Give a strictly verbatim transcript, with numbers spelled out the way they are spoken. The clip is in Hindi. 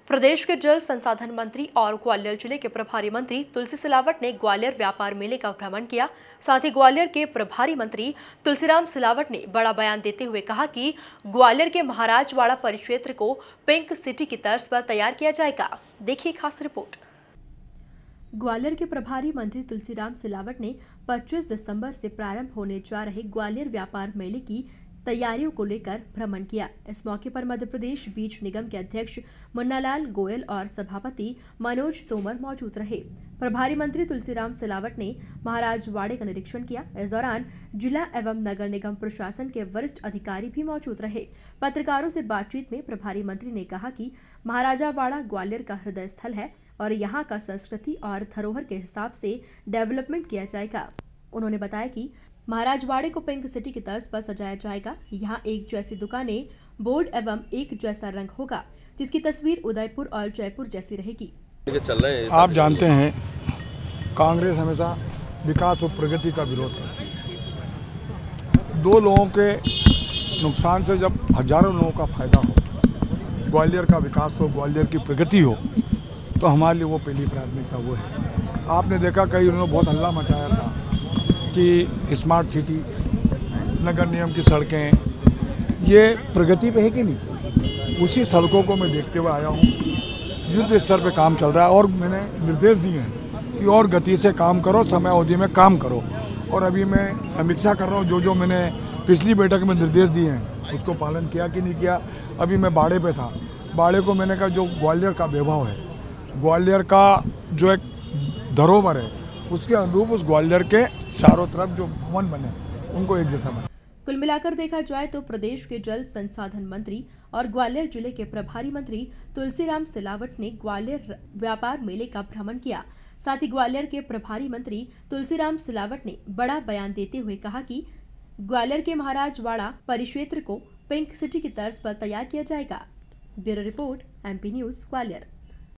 प्रदेश के जल संसाधन मंत्री और ग्वालियर जिले के प्रभारी मंत्री तुलसी सिलावट ने ग्वालियर व्यापार मेले का भ्रमण किया। साथ ही ग्वालियर के प्रभारी मंत्री तुलसीराम सिलावट ने बड़ा बयान देते हुए कहा कि ग्वालियर के महाराजवाड़ा परिक्षेत्र को पिंक सिटी की तर्ज पर तैयार किया जाएगा। देखिए खास रिपोर्ट। ग्वालियर के प्रभारी मंत्री तुलसीराम सिलावट ने पच्चीस दिसंबर से प्रारंभ होने जा रहे ग्वालियर व्यापार मेले की तैयारियों को लेकर भ्रमण किया। इस मौके पर मध्य प्रदेश बीज निगम के अध्यक्ष मुन्नालाल गोयल और सभापति मनोज तोमर मौजूद रहे। प्रभारी मंत्री तुलसीराम सिलावट ने महाराजवाड़े का निरीक्षण किया। इस दौरान जिला एवं नगर निगम प्रशासन के वरिष्ठ अधिकारी भी मौजूद रहे। पत्रकारों से बातचीत में प्रभारी मंत्री ने कहा कि महाराजावाड़ा ग्वालियर का हृदय स्थल है और यहाँ का संस्कृति और धरोहर के हिसाब से डेवलपमेंट किया जाएगा। उन्होंने बताया कि महाराजवाड़े को पिंक सिटी की तर्ज पर सजाया जाएगा। यहाँ एक जैसी दुकानें, बोर्ड एवं एक जैसा रंग होगा, जिसकी तस्वीर उदयपुर और जयपुर जैसी रहेगी। आप जानते हैं कांग्रेस हमेशा विकास और प्रगति का विरोध करती है। दो लोगों के नुकसान से जब हजारों लोगों का फायदा हो, ग्वालियर का विकास हो, ग्वालियर की प्रगति हो, तो हमारे लिए वो पहली प्राथमिकता वो है। आपने देखा कई उन्होंने बहुत हल्ला मचाया था कि स्मार्ट सिटी, नगर निगम की सड़कें, ये प्रगति पे है कि नहीं। उसी सड़कों को मैं देखते हुए आया हूँ। युद्ध स्तर पे काम चल रहा है और मैंने निर्देश दिए हैं कि और गति से काम करो, समय अवधि में काम करो। और अभी मैं समीक्षा कर रहा हूँ, जो जो मैंने पिछली बैठक में निर्देश दिए हैं उसको पालन किया कि नहीं किया। अभी मैं बाड़े पे था, बाड़े को मैंने कहा जो ग्वालियर का वैभव है, ग्वालियर का जो एक धरोहर है, उसके अनुरूप उस ग्वालियर के चारों तरफ जो भवन बने उनको एक जैसा बने। कुल मिलाकर देखा जाए तो प्रदेश के जल संसाधन मंत्री और ग्वालियर जिले के प्रभारी मंत्री तुलसीराम सिलावट ने ग्वालियर व्यापार मेले का भ्रमण किया। साथ ही ग्वालियर के प्रभारी मंत्री तुलसीराम सिलावट ने बड़ा बयान देते हुए कहा कि ग्वालियर के महाराजवाड़ा परिक्षेत्र को पिंक सिटी की तर्ज पर तैयार किया जाएगा। Bureau report, MP news, Gwalior.